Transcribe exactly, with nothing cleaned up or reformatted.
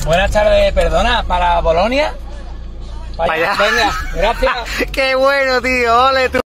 Buenas tardes, perdona, para Bolonia. Vaya. Venga, gracias. Qué bueno, tío, ole tú.